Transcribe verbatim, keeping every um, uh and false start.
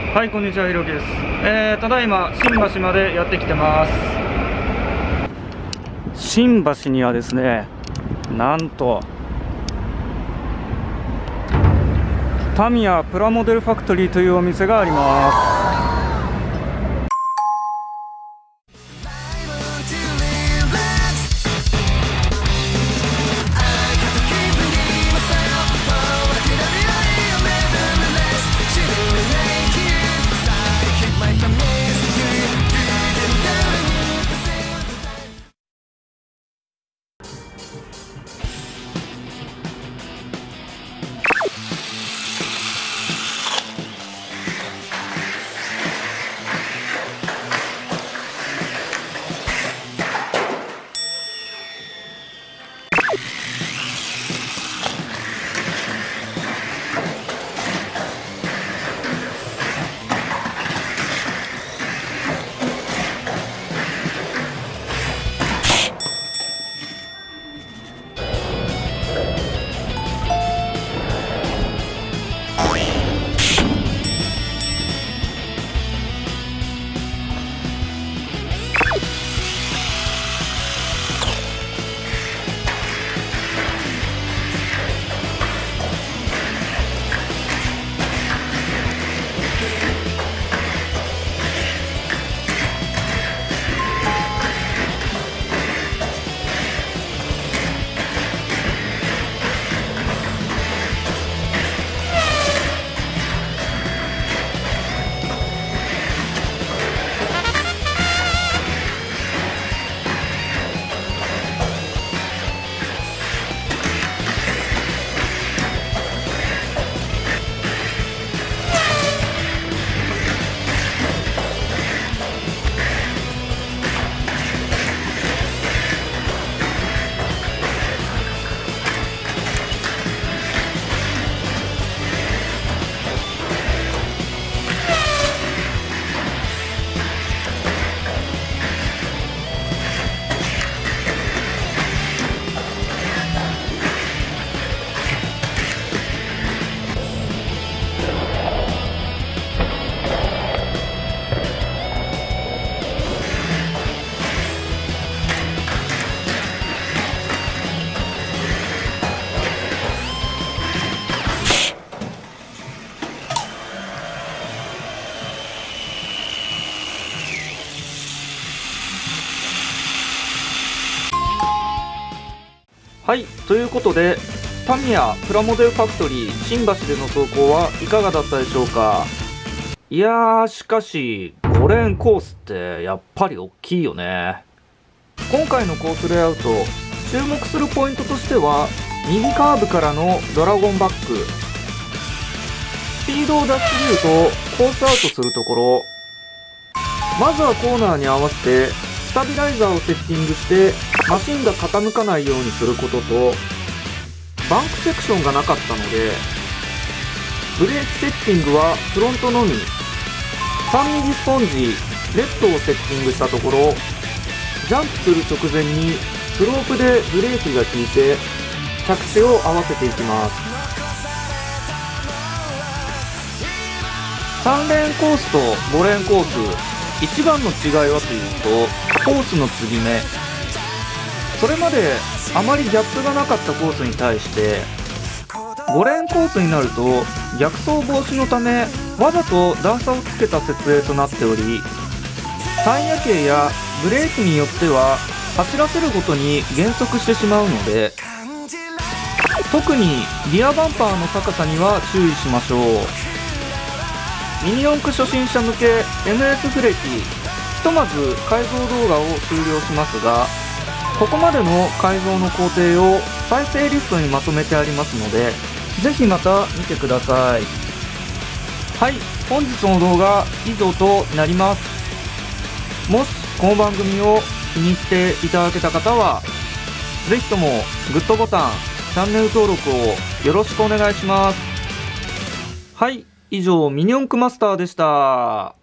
はい、こんにちは、ひろきです。えー、ただいま新橋までやってきてます。新橋にはですね、なんとタミヤプラモデルファクトリーというお店があります。はい、ということでタミヤプラモデルファクトリー新橋での走行はいかがだったでしょうか。いやー、しかしごレーンコースってやっぱり大きいよね。今回のコースレイアウト、注目するポイントとしては右カーブからのドラゴンバック、スピードを出しすぎるとコースアウトするところ、まずはコーナーに合わせてスタビライザーをセッティングしてマシンが傾かないようにすることと、バンクセクションがなかったのでブレーキセッティングはフロントのみ、さんミリスポンジレッドをセッティングしたところ、ジャンプする直前にスロープでブレーキが効いて着地を合わせていきます。さんレーンコースとごレーンコース、一番の違いはというとコースの継ぎ目。それまであまりギャップがなかったコースに対してごレーンコースになると逆走防止のためわざと段差をつけた設営となっており、タイヤ系やブレーキによっては走らせるごとに減速してしまうので、特にリアバンパーの高さには注意しましょう。ミニ四駆初心者向け エヌエス フレキ、ひとまず改造動画を終了しますが、ここまでの改造の工程を再生リストにまとめてありますので、ぜひまた見てください。はい、本日の動画以上となります。もしこの番組を気に入っていただけた方は、ぜひともグッドボタン、チャンネル登録をよろしくお願いします。はい、以上ミニ四駆マスターでした。